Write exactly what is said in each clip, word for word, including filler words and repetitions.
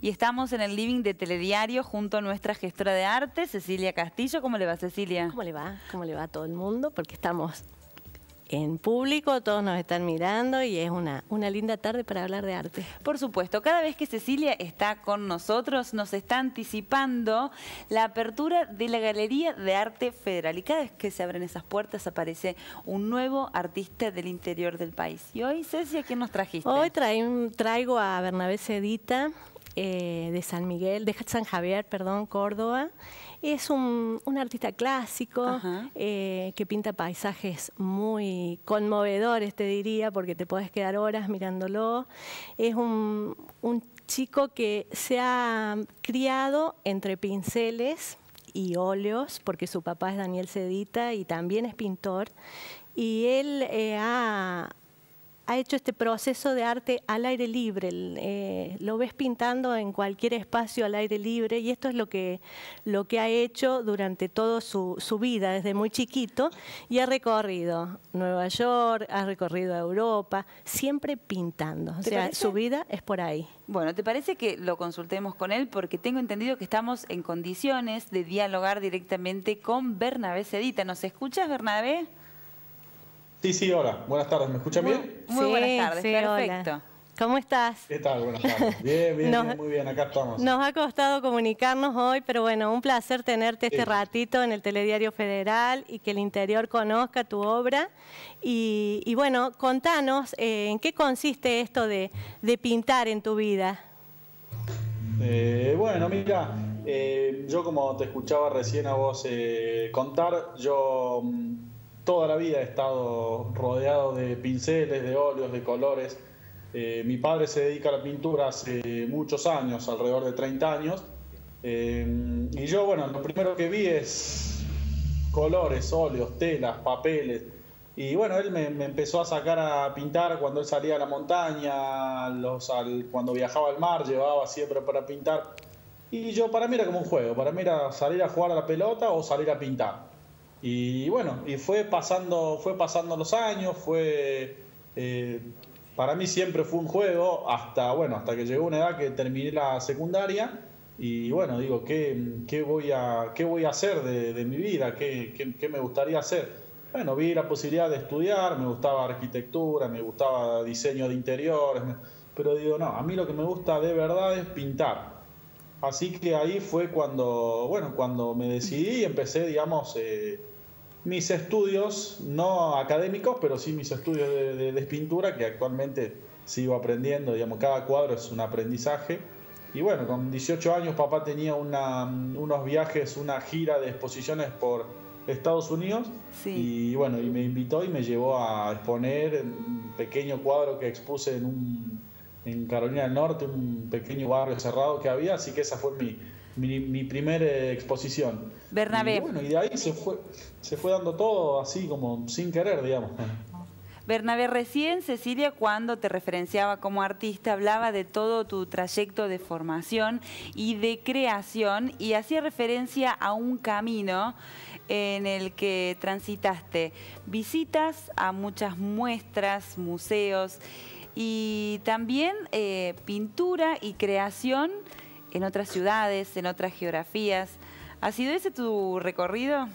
y estamos en el living de Telediario junto a nuestra gestora de arte, Cecilia Castillo. ¿Cómo le va, Cecilia? ¿Cómo le va? ¿Cómo le va a todo el mundo? Porque estamos en público, todos nos están mirando y es una, una linda tarde para hablar de arte. Por supuesto, cada vez que Cecilia está con nosotros nos está anticipando la apertura de la Galería de Arte Federal. Y cada vez que se abren esas puertas aparece un nuevo artista del interior del país. Y hoy, Ceci, ¿a quién nos trajiste? Hoy trae, traigo a Bernabé Zedita, eh, de San Miguel, de San Javier, perdón, Córdoba. Es un, un artista clásico eh, que pinta paisajes muy conmovedores, te diría, porque te podés quedar horas mirándolo. Es un, un chico que se ha criado entre pinceles y óleos, porque su papá es Daniel Zedita y también es pintor. Y él eh, ha... ha hecho este proceso de arte al aire libre, eh, lo ves pintando en cualquier espacio al aire libre y esto es lo que, lo que ha hecho durante toda su, su vida, desde muy chiquito, y ha recorrido Nueva York, ha recorrido Europa, siempre pintando, o sea, parece? Su vida es por ahí. Bueno, ¿te parece que lo consultemos con él? Porque tengo entendido que estamos en condiciones de dialogar directamente con Bernabé Zedita. ¿Nos escuchas, Bernabé? Sí, sí, hola. Buenas tardes. ¿Me escuchan muy, bien? Muy sí, buenas tardes, sí, perfecto. Hola. ¿Cómo estás? ¿Qué tal? Buenas tardes. Bien, bien, nos, bien, muy bien. Acá estamos. Nos ha costado comunicarnos hoy, pero bueno, un placer tenerte este sí. ratito en el Telediario Federal y que el interior conozca tu obra. Y, y bueno, contanos, eh, ¿en qué consiste esto de, de pintar en tu vida? Eh, bueno, mira, eh, yo como te escuchaba recién a vos eh, contar, yo... toda la vida he estado rodeado de pinceles, de óleos, de colores. Eh, mi padre se dedica a la pintura hace muchos años, alrededor de treinta años. Eh, y yo, bueno, lo primero que vi es colores, óleos, telas, papeles. Y bueno, él me, me empezó a sacar a pintar cuando él salía a la montaña, los, al, cuando viajaba al mar, llevaba siempre para pintar. Y yo, para mí era como un juego, para mí era salir a jugar a la pelota o salir a pintar. Y bueno, y fue pasando, fue pasando los años, fue eh, para mí siempre fue un juego hasta, bueno, hasta que llegó una edad que terminé la secundaria y bueno, digo, ¿qué, qué, voy, a, qué voy a hacer de, de mi vida? ¿Qué, qué, ¿Qué me gustaría hacer? Bueno, vi la posibilidad de estudiar, me gustaba arquitectura, me gustaba diseño de interiores, pero digo, no, a mí lo que me gusta de verdad es pintar. Así que ahí fue cuando, bueno, cuando me decidí y empecé, digamos, eh, mis estudios, no académicos, pero sí mis estudios de, de, de pintura, que actualmente sigo aprendiendo, digamos, cada cuadro es un aprendizaje. Y bueno, con dieciocho años papá tenía una, unos viajes, una gira de exposiciones por Estados Unidos. Sí. Y bueno, y me invitó y me llevó a exponer un pequeño cuadro que expuse en un... en Carolina del Norte, un pequeño barrio cerrado que había, así que esa fue mi, mi, mi primera exposición. Bernabé. Y bueno, y de ahí se fue, se fue dando todo así como sin querer, digamos. Bernabé, recién Cecilia, cuando te referenciaba como artista, hablaba de todo tu trayecto de formación y de creación y hacía referencia a un camino en el que transitaste visitas a muchas muestras, museos, y también eh, pintura y creación en otras ciudades, en otras geografías. ¿Ha sido ese tu recorrido?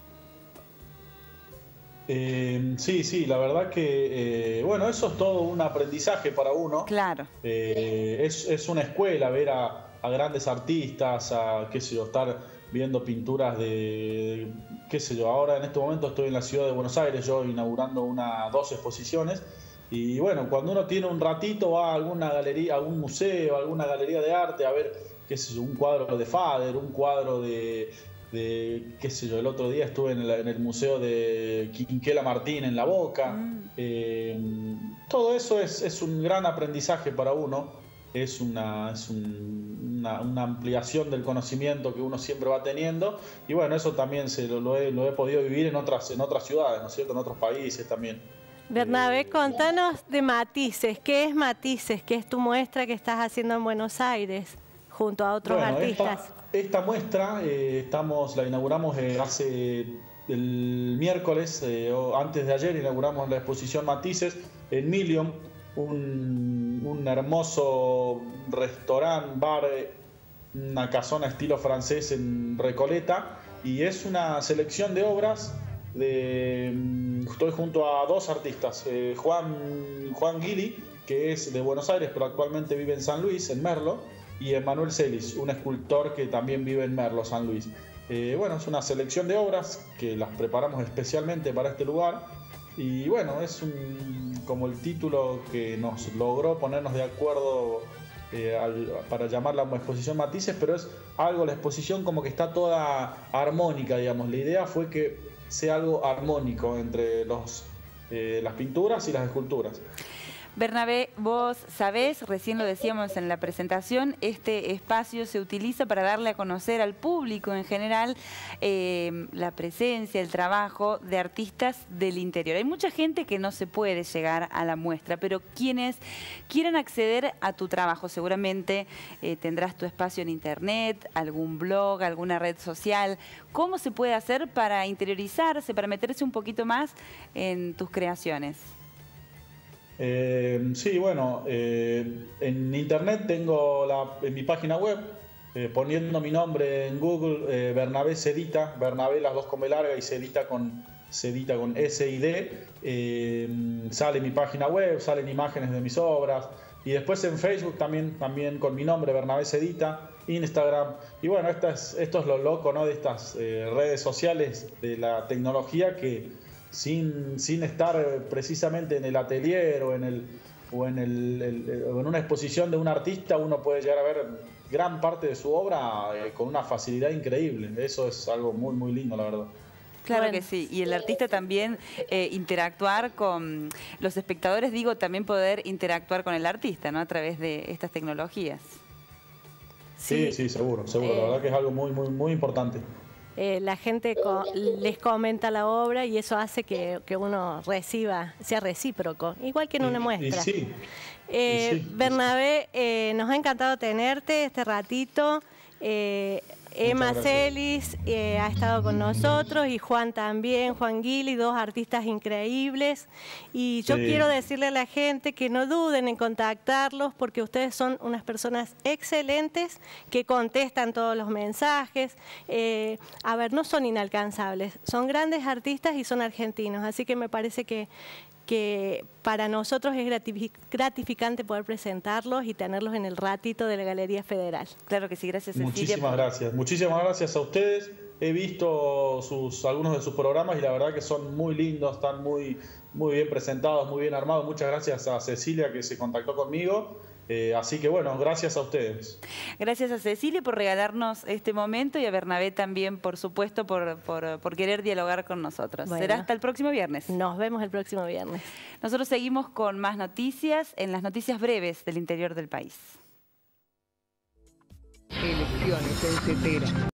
Eh, sí, sí, la verdad que, eh, bueno, eso es todo un aprendizaje para uno. Claro. Eh, es, es una escuela ver a, a grandes artistas, a, qué sé yo, estar viendo pinturas de, qué sé yo, ahora en este momento estoy en la ciudad de Buenos Aires, yo inaugurando una, dos exposiciones. Y bueno, cuando uno tiene un ratito va a alguna galería, a algún museo, a alguna galería de arte a ver, qué sé yo, un cuadro de Fader, un cuadro de, de qué sé yo, el otro día estuve en el, en el museo de Quinquela Martín en La Boca. Mm. Eh, todo eso es, es un gran aprendizaje para uno, es, una, es un, una, una ampliación del conocimiento que uno siempre va teniendo y bueno, eso también se lo, lo, he, lo he podido vivir en otras, en otras ciudades, ¿no es cierto?, en otros países también. Bernabé, contanos de Matices. ¿Qué es Matices? ¿Qué es tu muestra que estás haciendo en Buenos Aires junto a otros bueno, artistas? Esta, esta muestra eh, estamos, la inauguramos eh, hace el miércoles, eh, o antes de ayer inauguramos la exposición Matices en Million, un, un hermoso restaurante, bar, una casona estilo francés en Recoleta, y es una selección de obras. De, estoy junto a dos artistas, eh, Juan, Juan Guili, que es de Buenos Aires pero actualmente vive en San Luis, en Merlo, y Emanuel Celis, un escultor que también vive en Merlo, San Luis. Eh, bueno, es una selección de obras que las preparamos especialmente para este lugar, y bueno, es un, como el título que nos logró ponernos de acuerdo eh, al, para llamarla una exposición Matices, pero es algo, la exposición como que está toda armónica, digamos. La idea fue que sea algo armónico entre los, eh, las pinturas y las esculturas. Bernabé, vos sabés, recién lo decíamos en la presentación, este espacio se utiliza para darle a conocer al público en general eh, la presencia, el trabajo de artistas del interior. Hay mucha gente que no se puede llegar a la muestra, pero quienes quieran acceder a tu trabajo, seguramente eh, tendrás tu espacio en internet, algún blog, alguna red social. ¿Cómo se puede hacer para interiorizarse, para meterse un poquito más en tus creaciones? Eh, sí, bueno, eh, en internet tengo la, en mi página web, eh, poniendo mi nombre en Google, eh, Bernabé Sedita, Bernabé las dos con B larga y Sedita con, Sedita con S I D, eh, sale mi página web, salen imágenes de mis obras, y después en Facebook también, también con mi nombre, Bernabé Sedita, Instagram, y bueno, esta es, esto es lo loco, ¿no?, de estas eh, redes sociales, de la tecnología, que Sin, sin estar precisamente en el atelier o en, el, o, en el, el, o en una exposición de un artista, uno puede llegar a ver gran parte de su obra eh, con una facilidad increíble. Eso es algo muy, muy lindo, la verdad. Claro que sí, y el artista también eh, interactuar con los espectadores, digo, también poder interactuar con el artista, ¿no?, a través de estas tecnologías. Sí, sí, sí, seguro, seguro. Eh... La verdad que es algo muy, muy, muy importante. Eh, la gente co les comenta la obra y eso hace que, que uno reciba, sea recíproco, igual que en una muestra. Y, y sí, eh, y sí, Bernabé, eh, nos ha encantado tenerte este ratito. Eh, Emma Celis eh, ha estado con nosotros y Juan también, Juan Guili, dos artistas increíbles. Y yo sí. quiero decirle a la gente que no duden en contactarlos porque ustedes son unas personas excelentes que contestan todos los mensajes. Eh, a ver, no son inalcanzables, son grandes artistas y son argentinos, así que me parece que que para nosotros es gratificante poder presentarlos y tenerlos en el ratito de la Galería Federal. Claro que sí, gracias Cecilia. Muchísimas gracias, muchísimas gracias a ustedes. He visto sus, algunos de sus programas y la verdad que son muy lindos, están muy, muy bien presentados, muy bien armados. Muchas gracias a Cecilia que se contactó conmigo. Eh, así que bueno, gracias a ustedes. Gracias a Cecilia por regalarnos este momento y a Bernabé también, por supuesto, por, por, por querer dialogar con nosotros. Bueno, será hasta el próximo viernes. Nos vemos el próximo viernes. Nosotros seguimos con más noticias en las noticias breves del interior del país. Elecciones en Cetera.